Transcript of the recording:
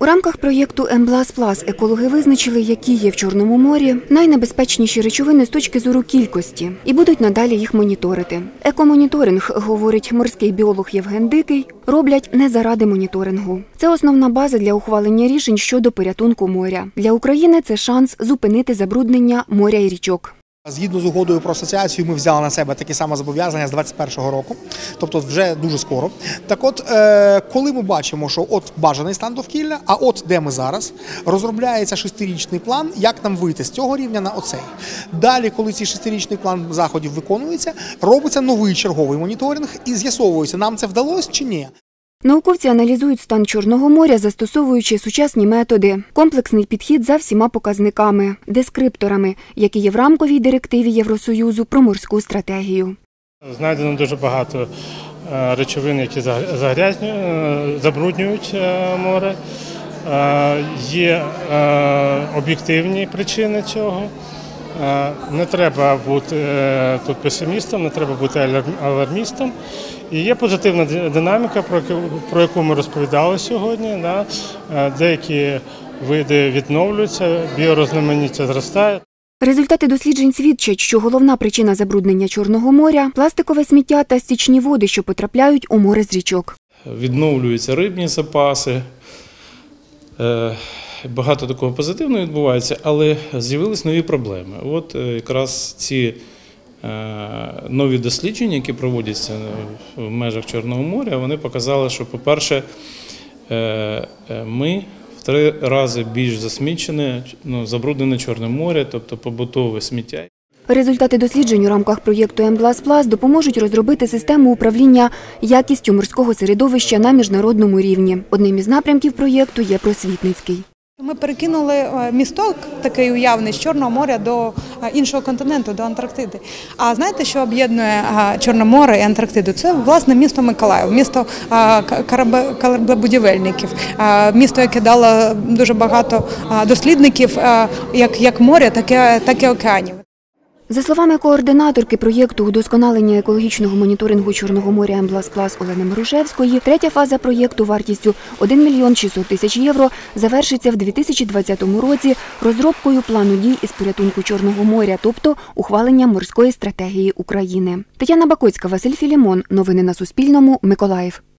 рамках проєкту «Емблас-Плас» екологи визначили, які є в Чорному морі найнебезпечніші речовини з точки зору кількості і будуть надалі їх моніторити. Екомоніторинг, говорить морський біолог Євген Дикий, роблять не заради моніторингу. Це основна база для ухвалення рішень щодо порятунку моря. Для України це шанс зупинити забруднення моря і річок. Згідно з угодою про асоціацію ми взяли на себе такі самі зобов'язання з 2021 року, тобто вже дуже скоро. Так от, коли ми бачимо, що от бажаний стан довкілля, а от де ми зараз, розробляється 6-річний план, як нам вийти з цього рівня на оцей. Далі, коли цей 6-річний план заходів виконується, робиться новий черговий моніторинг і з'ясовується, нам це вдалося чи ні. Науковці аналізують стан Чорного моря, застосовуючи сучасні методи, комплексний підхід за всіма показниками, дескрипторами, які є в рамковій директиві Євросоюзу про морську стратегію. Знайдено дуже багато речовин, які забруднюють море. Є об'єктивні причини цього. Не треба бути тут песимістом, не треба бути алармістом. І є позитивна динаміка, про яку ми розповідали сьогодні. Деякі види відновлюються, біорізноманіття зростає. Результати досліджень свідчать, що головна причина забруднення Чорного моря – пластикове сміття та стічні води, що потрапляють у море з річок. Відновлюються рибні запаси. Багато такого позитивного відбувається, але з'явились нові проблеми. От якраз ці нові дослідження, які проводяться в межах Чорного моря, вони показали, що, по-перше, ми в 3 рази більш засмічене, забруднене Чорне море, тобто побутове сміття. Результати досліджень у рамках проєкту «Емблас-Плас» допоможуть розробити систему управління якістю морського середовища на міжнародному рівні. Одним із напрямків проєкту є просвітницький. Ми перекинули місток такий уявний з Чорного моря до іншого континенту, до Антарктиди. А знаєте, що об'єднує Чорне море і Антарктиду? Це, власне, місто Миколаїв, місто кораблебудівельників, місто, яке дало дуже багато дослідників як моря, так і океанів. За словами координаторки проєкту удосконалення екологічного моніторингу Чорного моря «Емблас-Плас» Олени Марушевської, третя фаза проєкту вартістю 1 мільйон 600 тисяч євро завершиться в 2020 році розробкою плану дій із порятунку Чорного моря, тобто ухваленням морської стратегії України. Тетяна Бакоцька, Василь Філімон. Новини на Суспільному. Миколаїв.